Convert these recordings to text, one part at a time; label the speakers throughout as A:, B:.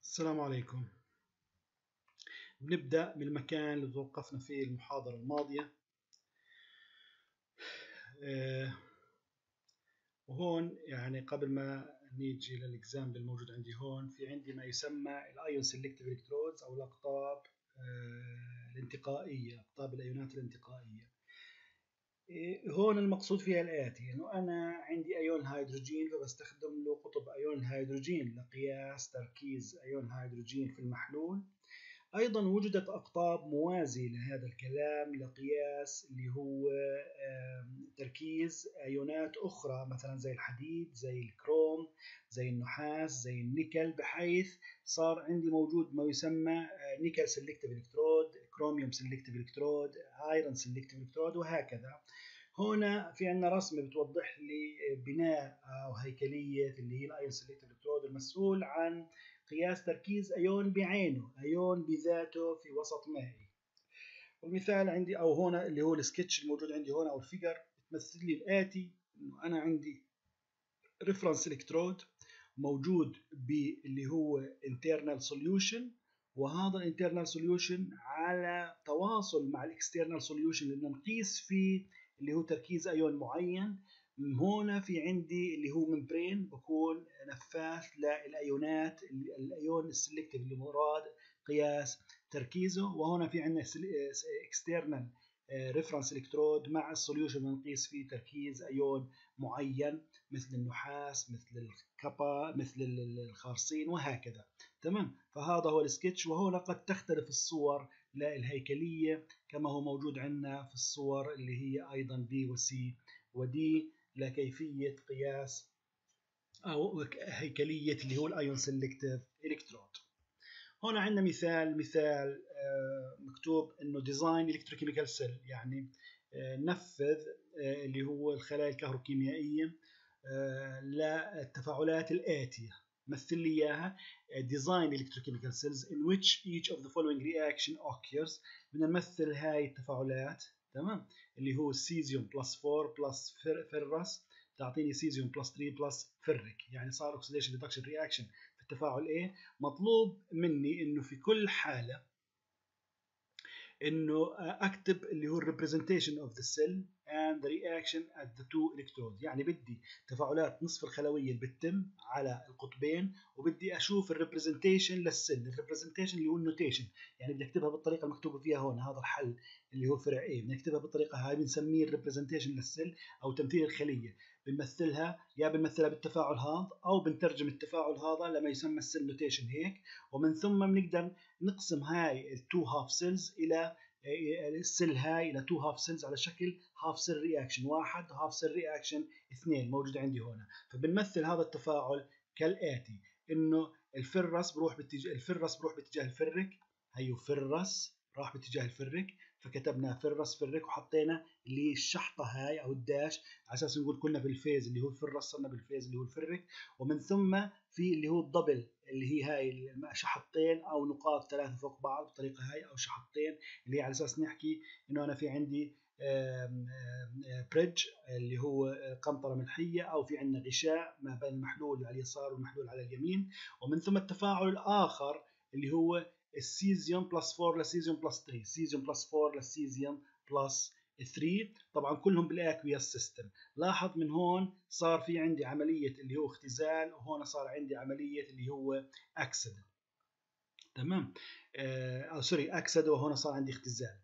A: السلام عليكم. بنبدأ بالمكان اللي توقفنا فيه المحاضرة الماضية. وهون يعني قبل ما نيجي للإكزامبل الموجود عندي هون، في عندي ما يسمى الأيون سيلكتيف إلكترودز أو الأقطاب الانتقائية، أقطاب الأيونات الانتقائية. هون المقصود فيها الآتي، إنه أنا عندي أيون هيدروجين فبستخدم له قطب أيون الهيدروجين لقياس تركيز أيون الهيدروجين في المحلول. أيضا وجدت أقطاب موازية لهذا الكلام لقياس اللي هو تركيز أيونات أخرى، مثلا زي الحديد، زي الكروم، زي النحاس، زي النيكل، بحيث صار عندي موجود ما يسمى نيكل سيلكتيف إلكترود، كروميوم سيلكتيف إلكترود، ايرون سيلكتيف إلكترود، وهكذا. هنا في عندنا رسمة بتوضح لي بناء أو هيكلية اللي هي الأيون سيلكتيف إلكترود المسؤول عن قياس تركيز أيون بعينه، أيون بذاته في وسط مائي. والمثال عندي أو هنا اللي هو السكتش الموجود عندي هنا أو الفيجر بتمثل لي الآتي، إنه أنا عندي ريفرنس إلكترود موجود باللي هو internal solution، وهذا الانترنال سوليوشن على تواصل مع الاكسترنال سوليوشن اللي نقيس فيه اللي هو تركيز ايون معين. هنا في عندي اللي هو ممبرين بكون نفاث للايونات، الايون السلكتيف اللي مراد قياس تركيزه. وهنا في عندنا اكسترنال ريفرنس الكترود مع السوليوشن بنقيس فيه تركيز ايون معين، مثل النحاس، مثل الكبا، مثل الخارصين، وهكذا. تمام. فهذا هو السكتش. وهنا قد تختلف الصور للهيكلية كما هو موجود عندنا في الصور اللي هي أيضا بي وسي ودي لكيفية قياس أو هيكلية اللي هو الأيون سيلكتيف إلكترود. هنا عندنا مثال مكتوب إنه ديزاين إلكتروكيميكال سيل، يعني نفذ اللي هو الخلايا الكهروكيميائية للتفاعلات الآتية. مثل لي إياها: design electrochemical cells in which each of the following reaction occurs. بدنا نمثل هاي التفاعلات. تمام. اللي هو سيزيوم بلس 4 بلس فرس تعطيني سيزيوم بلس 3 بلس فرك، يعني صار اوكسيديشن ريدكشن رياكشن في التفاعل A. مطلوب مني انه في كل حالة انه اكتب اللي هو representation of the cell and the reaction at the two electrodes. يعني بدي تفاعلات نصف الخلويه اللي بتتم على القطبين، وبدي اشوف الريبريزنتيشن للسيل. الريبريزنتيشن اللي هو النوتيشن، يعني بدي اكتبها بالطريقه المكتوبه فيها هون. هذا الحل اللي هو فرع A بدنا نكتبها بالطريقه هاي، بنسميه الريبريزنتيشن للسيل او تمثيل الخليه. بنمثلها يا بنمثلها بالتفاعل هذا او بنترجم التفاعل هذا لما يسمى السيل نوتيشن هيك. ومن ثم بنقدر نقسم هاي التو هاف سيلز الى السيل هاي الى تو هاف سيلز على شكل هاف سيل رياكشن 1 هاف سيل رياكشن 2 موجود عندي هنا. فبنمثل هذا التفاعل كالاتي: انه الفرس بروح باتجاه الفرك، هيو فرس راح باتجاه الفرك، فكتبنا فرس فرك وحطينا اللي الشحطه هاي او الداش على اساس نقول كنا بالفيز اللي هو الفرس، صرنا بالفيز اللي هو الفرك. ومن ثم في اللي هو الدبل اللي هي هاي شحطتين او نقاط ثلاثه فوق بعض بالطريقه هاي، او شحطتين اللي هي على اساس نحكي انه انا في عندي بريدج اللي هو قنطره ملحيه، او في عندنا غشاء ما بين المحلول على اليسار والمحلول على اليمين. ومن ثم التفاعل الاخر اللي هو السيزيوم بلس 4 للسيزيوم بلس 3، سيزيوم بلس 4 للسيزيوم بلس 3، طبعا كلهم بالاكوياس سيستم. لاحظ من هون صار في عندي عمليه اللي هو اختزال، وهون صار عندي عمليه اللي هو اكسد. تمام. او سوري اكسد، وهنا صار عندي اختزال.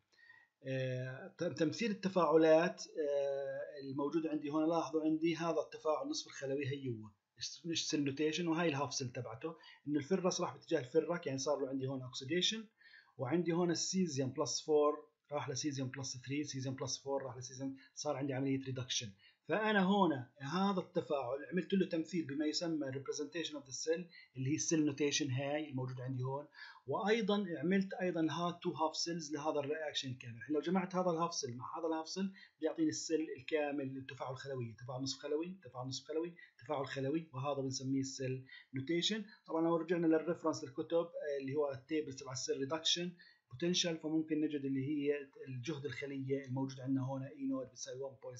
A: تمثيل التفاعلات الموجوده عندي هنا. لاحظوا عندي هذا التفاعل نصف الخلوي هي هو سيل نوتيشن، وهي الهاف سيل تبعته. انه الفرس راح باتجاه الفرك، يعني صار له عندي هون اوكسيديشن. وعندي هون السيزيوم بلس 4 راح لسيزيوم بلس 3، سيزيوم بلس 4 راح لسيزيوم، صار عندي عمليه ريدكشن. فانا هون هذا التفاعل عملت له تمثيل بما يسمى representation of the cell اللي هي السيل نوتيشن هاي الموجود عندي هون. وايضا عملت ايضا هاد تو هاف سيلز لهذا الرياكشن الكامل. لو جمعت هذا الهاف سيل مع هذا الهاف سيل بيعطيني السيل الكامل للتفاعل الخلوي، تفاعل نصف خلوي، تفاعل نصف خلوي، تفاعل خلوي، وهذا بنسميه السيل نوتيشن. طبعا لو رجعنا للريفرنس الكتب اللي هو التيبل تبع السيل ريدكشن بوتنشال، فممكن نجد اللي هي الجهد الخليه الموجود عندنا هنا اي نود بتساوي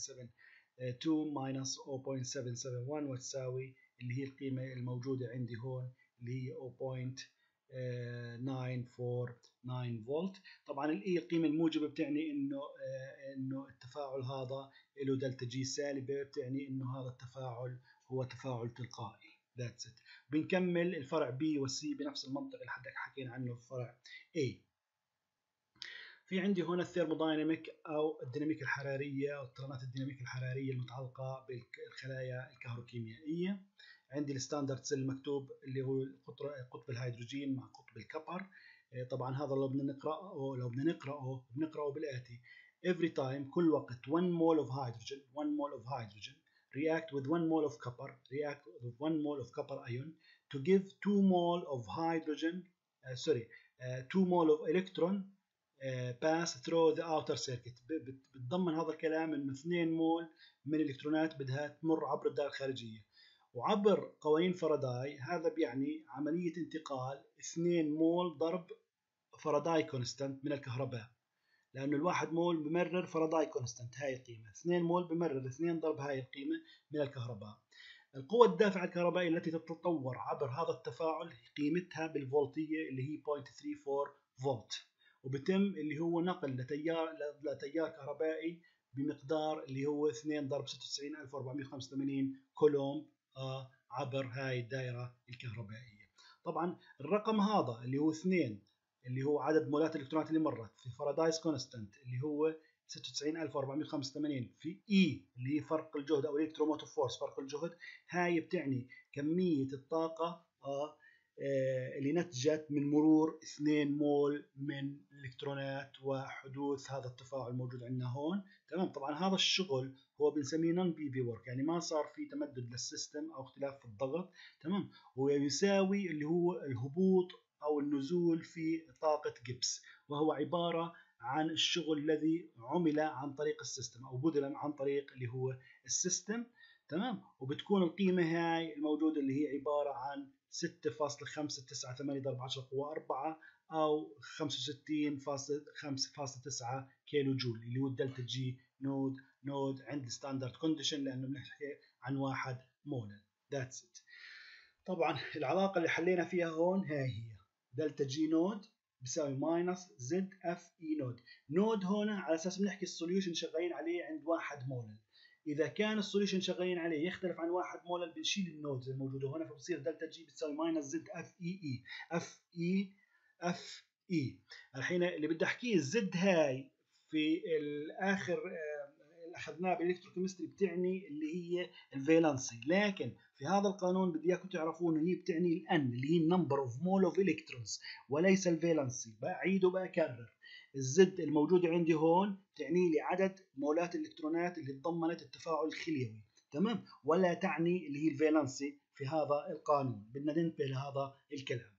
A: 1.72 ماينس 0.771 وتساوي اللي هي القيمه الموجوده عندي هون اللي هي 949 فولت. طبعا الاي القيمه الموجبه بتعني انه التفاعل هذا له دلتا جي سالبه، بتعني انه هذا التفاعل هو تفاعل تلقائي. ذاتس ات. بنكمل الفرع بي والسي بنفس المنطق اللي حكينا عنه في فرع A. في عندي هنا الثيرمودايناميك او الديناميك الحراريه او الطرانات الديناميك الحراريه المتعلقه بالخلايا الكهروكيميائيه. عندي الستاندرد سيل المكتوب اللي هو قطب الهيدروجين مع قطب الكبر. طبعا هذا لو بدنا بنقراه بالآتي: every time كل وقت 1 mole of hydrogen react with 1 mole of copper ion to give 2 mole of hydrogen 2 mole of electron pass through the outer circuit. بتضمن هذا الكلام انه 2 مول من الالكترونات بدها تمر عبر الدائره الخارجيه، وعبر قوانين فاراداي هذا بيعني عمليه انتقال 2 مول ضرب فاراداي كونستانت من الكهرباء، لانه الواحد مول بمرر فاراداي كونستانت هاي القيمه، 2 مول بمرر 2 ضرب هاي القيمه من الكهرباء. القوة الدافعة الكهربائية التي تتطور عبر هذا التفاعل قيمتها بالفولتية اللي هي 0.34 فولت، وبتم اللي هو نقل لتيار كهربائي بمقدار اللي هو 2 ضرب 96485 كولوم عبر هاي الدائرة الكهربائية. طبعا الرقم هذا اللي هو 2 اللي هو عدد مولات الالكترونات اللي مرت في فارادايز كونستانت اللي هو 96485 في اي اللي هي فرق الجهد او الكتروموتيف فورس فرق الجهد، هاي بتعني كمية الطاقة اللي نتجت من مرور 2 مول من الالكترونات وحدوث هذا التفاعل الموجود عندنا هون. تمام. طبعا هذا الشغل هو بنسميه نون بي بي ورك، يعني ما صار في تمدد للسيستم او اختلاف في الضغط. تمام. ويساوي اللي هو الهبوط او النزول في طاقة جيبس، وهو عبارة عن الشغل الذي عمل عن طريق السيستم او بذل عن طريق اللي هو السيستم. تمام. وبتكون القيمة هاي الموجودة اللي هي عبارة عن 6.598 ضرب 10 قوة 4 أو 65.5.9 كيلو جول اللي هو الدلتا جي نود عند ستاندرد كونديشن، لأنه بنحكي عن 1 مول. ذاتس ات. طبعا العلاقة اللي حلينا فيها هون هي دلتا جي نود بيساوي ماينس زد اف اي نود هنا على اساس بنحكي السوليوشن شغالين عليه عند 1 مول. اذا كان السوليوشن شغالين عليه يختلف عن 1 مول بنشيل النودز الموجوده هنا، فبصير دلتا جي بتساوي ماينس زد اف اي. الحين اللي بدي احكيه الزد هاي في الاخر اللي اخذناه بالالكتروكيمستري بتعني اللي هي الفالنسي، لكن في هذا القانون بدي اياكم تعرفون هي بتعني الان اللي هي النمبر اوف مول اوف الكترونز وليس الفالنسي. بعيد وبكرر، الزد الموجوده عندي هون تعني لي عدد مولات الالكترونات اللي تضمنت التفاعل الخليوي. تمام. ولا تعني اللي هي الفالنسي في هذا القانون. بدنا ننتبه لهذا الكلام.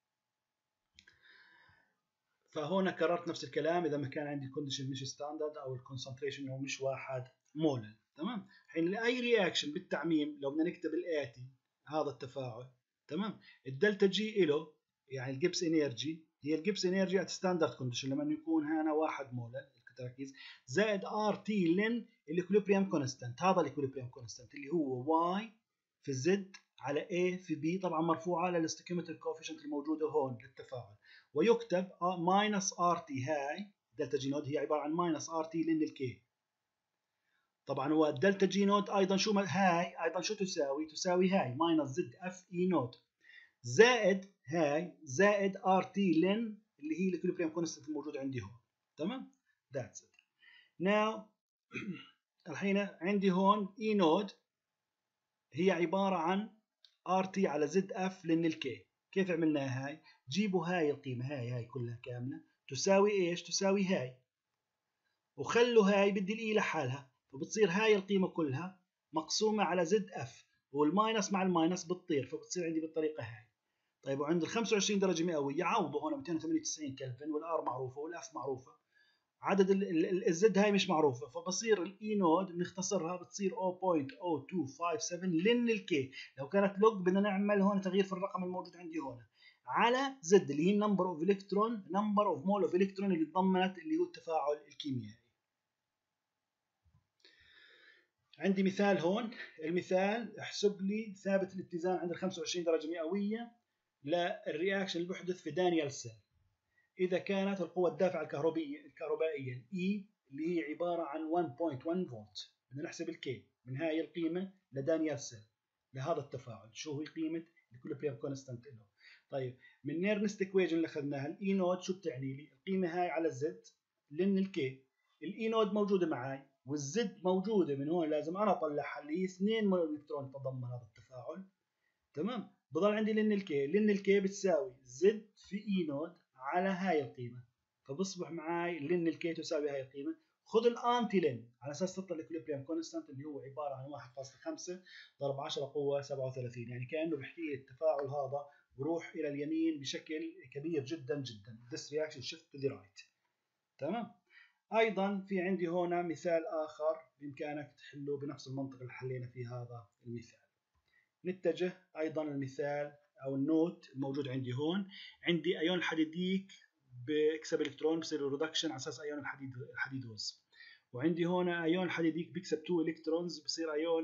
A: فهنا كررت نفس الكلام اذا ما كان عندي كونديشن مش ستاندرد او الكونسنتريشن هو مش 1 مول. تمام. حين اي رياكشن بالتعميم لو بدنا نكتب الاتي هذا التفاعل. تمام. الدلتا جي له يعني الجيبس انرجي هي الجيبس انرجي ات ستاندرد كونديشن لما يكون هنا 1 مول التركيز زائد ار تي لين الاكوليبريم كونستانت. هذا الاكوليبريم كونستانت اللي هو واي في زد على A في B، طبعا مرفوعه للستيكيومتريك كوفيشنت الموجوده هون للتفاعل، ويكتب ماينس ار تي. هاي دلتا جي نود هي عباره عن ماينس ار تي لين الكي. طبعا هو الدلتا جي نود ايضا هاي ايضا شو تساوي؟ تساوي هاي ماينس زد اف اي نود زائد هاي زائد ار تي لين اللي هي الاكوليبريم كونستنت الموجود عندي هون. تمام. ذاتس ات. ناو الحين عندي هون اي نود هي عباره عن ار تي على زد اف لين الكي. كيف عملناها هاي؟ جيبوا هاي القيمه هاي كلها كامله تساوي ايش؟ تساوي هاي، وخلوا هاي بدي الاي لحالها، فبتصير هاي القيمه كلها مقسومه على زد اف، والماينس مع الماينس بتطير، فبتصير عندي بالطريقه هاي. طيب وعند ال 25 درجه مئويه عوضوا هون 298 كلفن، والار معروفه والاف معروفه، عدد الزد هاي مش معروفه، فبصير الاي نود بنختصرها بتصير 0.0257 لين الكي. لو كانت لوج بدنا نعمل هون تغيير في الرقم الموجود عندي هون على زد اللي هي نمبر اوف الكترون نمبر اوف مول اوف الكترون اللي تضمنت اللي هو التفاعل الكيميائي. عندي مثال هون. المثال احسب لي ثابت الاتزان عند 25 درجه مئويه للرياكشن اللي بيحدث في دانيال سيل إذا كانت القوة الدافعة الكهربائية E اللي هي عبارة عن 1.1 فولت. بدنا نحسب الكي من هاي القيمة لدانيال سيل لهذا التفاعل. شو هي قيمة الإكوليبريم كونستانت له؟ طيب من نيرنست ايكويشن اللي اخذناها الاي نود شو بتعني لي؟ القيمة هاي على الزد لأن الكي الاي نود موجودة معي والزد موجودة، من هون لازم أنا أطلعها اللي هي 2 إلكترون تضمن هذا التفاعل. تمام. بضل عندي لن الكي بتساوي زد في اي نود على هاي القيمه، فبصبح معي لن الكي تساوي هاي القيمه. خذ الانتي لن على اساس تطلع الاكوليبريم كونستانت اللي هو عباره عن 1.5 ضرب 10 قوه 37، يعني كانه بحكي لي التفاعل هذا بروح الى اليمين بشكل كبير جدا جدا. this reaction shift to the right. تمام. ايضا في عندي هنا مثال اخر بامكانك تحله بنفس المنطق اللي حلينا فيه هذا المثال. نتجه ايضا المثال او النوت الموجود عندي هون. عندي ايون الحديديك بيكسب الكترون بصير ريدكشن على اساس ايون الحديدوز، وعندي هنا ايون الحديديك بيكسب 2 الكترونز بصير ايون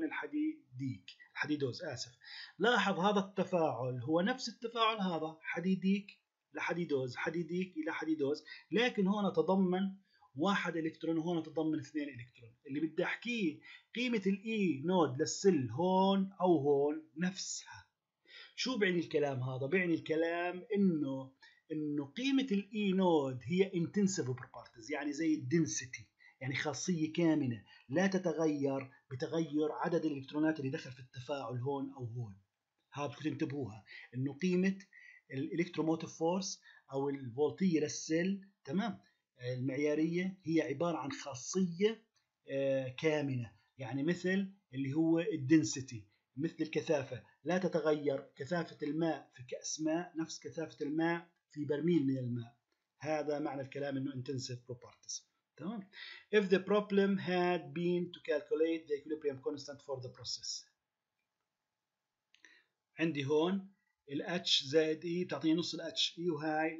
A: الحديدوز. لاحظ هذا التفاعل هو نفس التفاعل هذا حديديك لحديدوز، حديديك الى حديدوز، لكن هنا تضمن 1 الكترون وهون تضمن 2 الكترون. اللي بدي احكيه قيمة الاي نود للسل هون او هون نفسها. شو بعني الكلام هذا؟ بعني الكلام انه قيمة الاي نود هي intensive properties، يعني زي الدنسيتي، يعني خاصية كامنة لا تتغير بتغير عدد الالكترونات اللي دخل في التفاعل هون او هون. هذا بدكم تنتبهوها، انه قيمة الالكتروموتيف فورس او الفولتية للسل تمام المعيارية هي عبارة عن خاصية كامنة، يعني مثل اللي هو الدنسيتي، مثل الكثافة لا تتغير. كثافة الماء في كأس ماء نفس كثافة الماء في برميل من الماء. هذا معنى الكلام انه intensive properties. تمام. If the problem had been to calculate the equilibrium constant for the process. عندي هون الاتش زائد اي بتعطيني نص الاتش اي، وهاي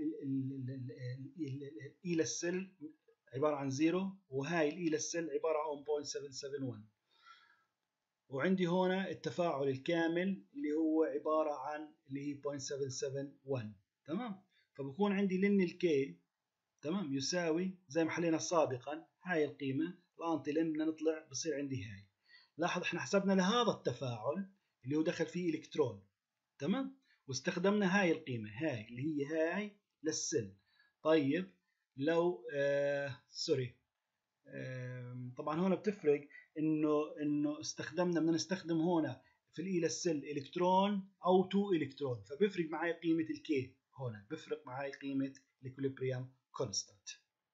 A: الاي للسل عبارة عن 0، وهاي الاي للسل عبارة عن 0.771. وعندي هنا التفاعل الكامل اللي هو عبارة عن اللي هي 0.771. تمام. فبكون عندي لن الكي تمام يساوي زي ما حلينا سابقا هاي القيمة الانتي لن بدنا نطلع بصير عندي هاي. لاحظ احنا حسبنا لهذا التفاعل اللي هو دخل فيه الكترون تمام، واستخدمنا هاي القيمة هاي اللي هي هاي للسل. طيب لو طبعا هون بتفرق انه استخدمنا بدنا نستخدم هنا في الاي للسل الكترون او 2 الكترون، فبيفرق معي قيمة الكي هنا، بيفرق معي قيمة الاكوليبريم كونستانت.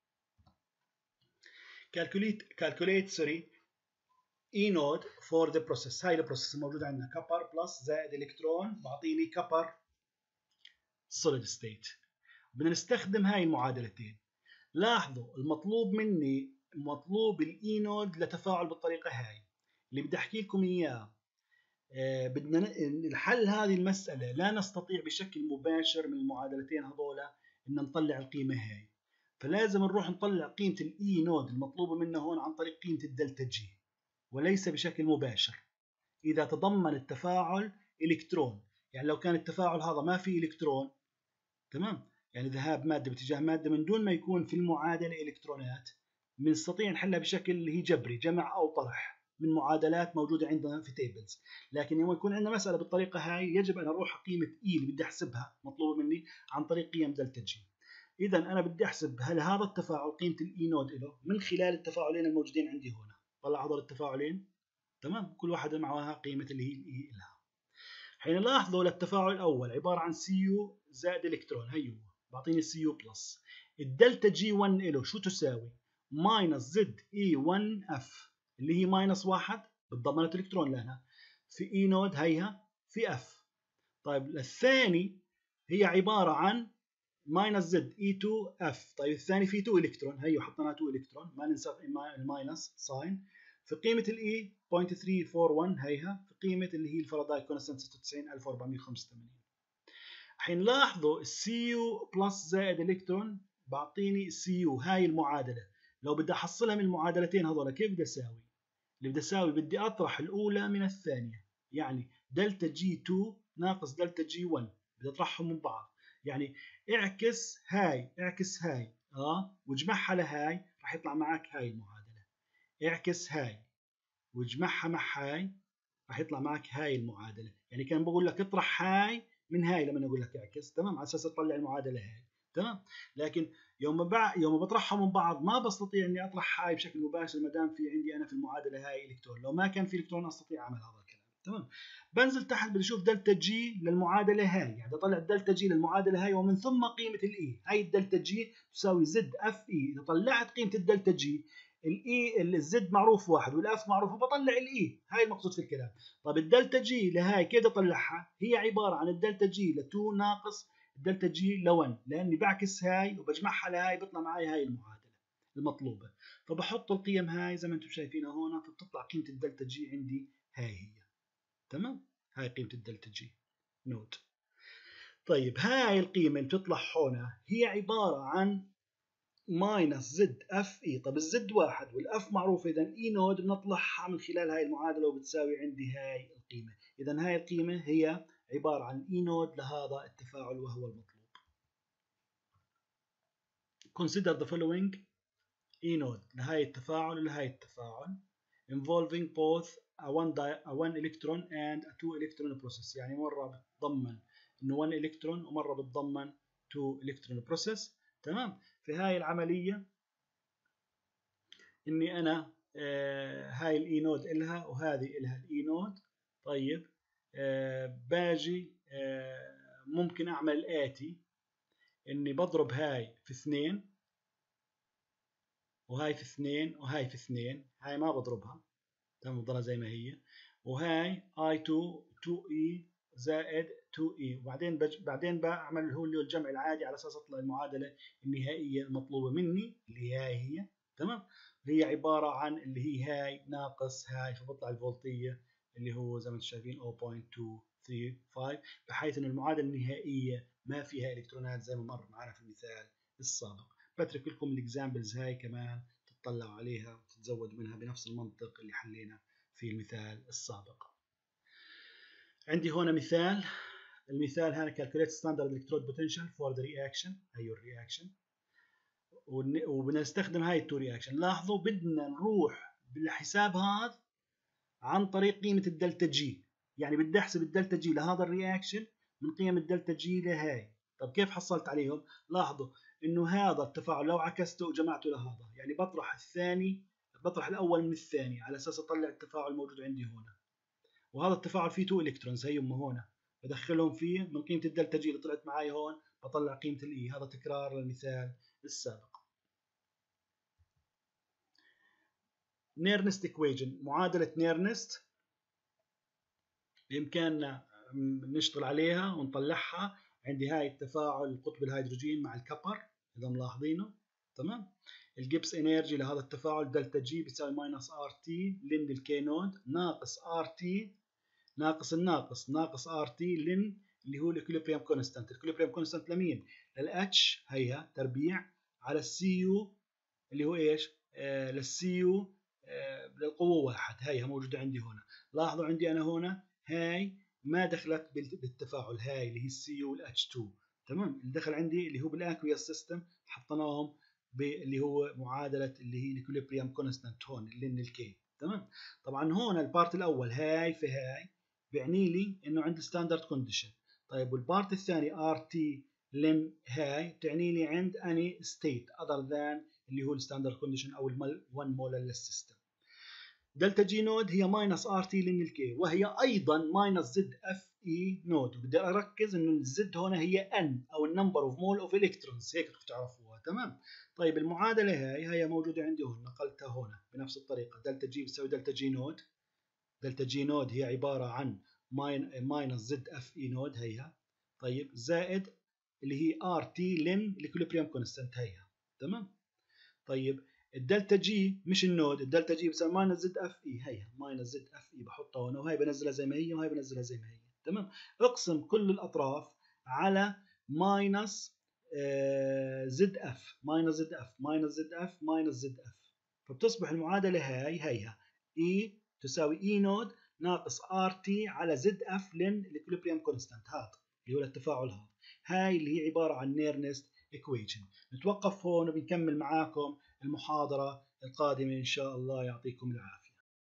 A: calculate اي نود فور ذا بروسيس. هاي البروسيس الموجود عندنا كبر بلس زائد الكترون بعطيني كبر سوليد ستيت. بدنا نستخدم هاي المعادلتين. لاحظوا المطلوب مني مطلوب الاي نود لتفاعل بالطريقه هاي اللي بدي احكي لكم اياه. بدنا الحل هذه المساله لا نستطيع بشكل مباشر من المعادلتين هذولا ان نطلع القيمه هاي، فلازم نروح نطلع قيمه الاي نود المطلوبه منا هون عن طريق قيمه الدلتا جي وليس بشكل مباشر. اذا تضمن التفاعل الكترون، يعني لو كان التفاعل هذا ما فيه الكترون تمام، يعني ذهاب ماده باتجاه ماده من دون ما يكون في المعادله الكترونات، بنستطيع نحلها بشكل اللي هي جبري جمع او طرح من معادلات موجوده عندنا في تيبلز. لكن لما يكون عندنا مساله بالطريقه هاي يجب ان اروح قيمه اي اللي بدي احسبها مطلوبه مني عن طريق قيم دلتا جي. اذا انا بدي احسب هل هذا التفاعل قيمه الاي نود له من خلال التفاعلين الموجودين عندي هنا. طلع هذول التفاعلين تمام، كل واحده معها قيمه اللي هي الاي لها. حين لاحظوا للتفاعل الاول عباره عن سي يو زائد الكترون، هيو بعطيني سي يو بلس. الدلتا جي 1 له شو تساوي؟ ماينس زد اي 1 اف اللي هي ماينس 1 بتضمنت الكترون لها في اي نود هيها في اف. طيب للثاني هي عباره عن ماينس زد اي 2 اف. طيب الثاني فيه 2 الكترون، هيو حطينا 2 الكترون ما ننسى الماينس ساين في قيمه الاي 0.341 هيها في قيمه اللي هي الفاراداي كونستانت 96485. حين لاحظوا السي يو بلس زائد الكترون بعطيني السي يو هاي المعادله. لو بدي احصلها من المعادلتين هذول كيف بدي اساوي؟ اللي بدي اساوي بدي اطرح الاولى من الثانيه، يعني دلتا جي 2 ناقص دلتا جي 1 بدي اطرحهم من بعض. يعني اعكس هاي واجمعها لهاي، راح يطلع معك هاي المعادله. اعكس هاي واجمعها مع هاي، راح يطلع معك هاي المعادله. يعني كان بقول لك اطرح هاي من هاي لما اقول لك اعكس، تمام، على اساس تطلع المعادله هاي، تمام. لكن يوم ما بطرحهم من بعض ما بستطيع اني اطرح هاي بشكل مباشر ما دام في عندي انا في المعادله هاي الكترون. لو ما كان في الكترون استطيع اعمل هذا الكلام، تمام. بنزل تحت بدي اشوف دلتا جي للمعادله هاي، يعني اطلع الدلتا جي للمعادله هاي، ومن ثم قيمه الاي. هاي الدلتا جي تساوي زد اف اي. اذا طلعت قيمه الدلتا جي، الاي الزد معروف واحد والاف معروف، وبطلع الاي. هاي المقصود في الكلام. طب الدلتا جي لهاي كيف اطلعها؟ هي عباره عن الدلتا جي ل 2 ناقص الدلتا جي ل 1، لاني بعكس هاي وبجمعها لهاي بيطلع معي هاي المعادله المطلوبه. فبحط القيم هاي زي ما انتم شايفينها هون، فبتطلع قيمه الدلتا جي عندي هاي هي، تمام. هاي قيمه الدلتا جي نوت. طيب هاي القيمه اللي بتطلع هون هي عباره عن ماينس زد اف اي. طب الزد واحد والاف معروفه، اذا اي نود بنطلعها من خلال هاي المعادله وبتساوي عندي هاي القيمه. اذا هاي القيمه هي عباره عن اي نود لهذا التفاعل وهو المطلوب. Consider the following E node لهاي التفاعل ولهاي التفاعل involving both a one electron and a two electron process. يعني مرة بتضمن انه 1 electron ومرة بتضمن 2 electron process، تمام. في هاي العملية اني انا هاي الاي نود الها وهذه الها الاي نود. طيب باجي ممكن اعمل الاتي، اني بضرب هاي في 2 وهاي في 2 وهاي في 2. هاي ما بضربها، تمام، بضلها زي ما هي. وهاي i2 2e زائد 2e، وبعدين بعدين بعمل هو اللي هو الجمع العادي على اساس اطلع المعادله النهائيه المطلوبه مني اللي هي تمام. هي عباره عن اللي هي هاي ناقص هاي، فبطلع الفولتيه اللي هو زي ما انتم شايفين 0.235، بحيث انه المعادله النهائيه ما فيها الكترونات زي ما مر معنا في المثال السابق. بترك لكم الاكزامبلز هاي كمان تطلعوا عليها وتتزودوا منها بنفس المنطق اللي حلينا في المثال السابق. عندي هنا مثال. المثال هنا calculate standard electrode potential for the reaction، هي الرياكشن، وبنستخدم هاي التو رياكشن. لاحظوا بدنا نروح بالحساب هذا عن طريق قيمة الدلتا جي. يعني بدي احسب الدلتا جي لهذا الرياكشن من قيم الدلتا جي لهاي. طب كيف حصلت عليهم؟ لاحظوا انه هذا التفاعل لو عكسته وجمعته لهذا، يعني بطرح الاول من الثاني على اساس اطلع التفاعل الموجود عندي هنا. وهذا التفاعل فيه 2 الكترونز هيهم هنا، بدخلهم فيه من قيمه الدلتا جي اللي طلعت معي هون بطلع قيمه الاي. هذا تكرار للمثال السابق. نيرنست ايكويجن، معادله نيرنست بامكاننا نشتغل عليها ونطلعها. عندي هاي التفاعل قطب الهيدروجين مع الكبر اذا ملاحظينه، تمام. الجيبس انرجي لهذا التفاعل دلتا جي بيساوي ماينس ار تي لن الكي نود ناقص ار تي ناقص الناقص ناقص ار تي لن اللي هو الاكوليبريم كونستانت. الاكوليبريم كونستانت لمين؟ للاتش هيها تربيع على السي يو اللي هو ايش؟ للسي يو للقوه واحد. هيها موجوده عندي هنا. لاحظوا عندي انا هنا هاي ما دخلت بالتفاعل، هاي اللي هي السي يو والاتش 2، تمام. اللي دخل عندي اللي هو بالاكويس سيستم حطيناهم اللي هو معادله اللي هي الاكوليبريم كونستانت هون لن الكي، تمام. طبعا هون البارت الاول هاي في هاي بيعني لي انه عندي ستاندرد كونديشن. طيب والبارت الثاني ار تي لن هاي بتعني لي عند اني ستيت اذر ذان اللي هو الستاندرد كونديشن او ال 1 مولر سيستم. دلتا جي نود هي ماينس ار تي لن الكي، وهي ايضا ماينس زد اف اي نود. وبدي اركز انه الزد هنا هي ان او النمبر اوف مول اوف الكترونز، هيك بدكم تعرفوها، تمام. طيب المعادله هي موجوده عندي هون، نقلتها هنا بنفس الطريقه. دلتا جي بتساوي دلتا جي نود. دلتا جي نود هي عباره عن ماينس زد اف اي نود هيها، طيب، زائد اللي هي ار تي لن الاكوليبريم كونستانت هيها، تمام. طيب الدلتا جي مش النود، الدلتا جي بتساوي ماينس زد اف اي هيها، ماينس زد اف اي بحطها هنا، وهي بنزلها زي ما هي وهي بنزلها زي ما هي، تمام. اقسم كل الاطراف على ماينس زد اف، ماينس زد اف ماينس زد اف ماينس زد اف، فبتصبح المعادله هيها اي تساوي اي نود ناقص ار تي على زد اف لن الاكوليبريم كونستانت هذا، اللي هو التفاعل هذا. هاي اللي هي عبارة عن نيرنست equation. نتوقف هون وبنكمل معاكم المحاضرة القادمة إن شاء الله. يعطيكم العافية.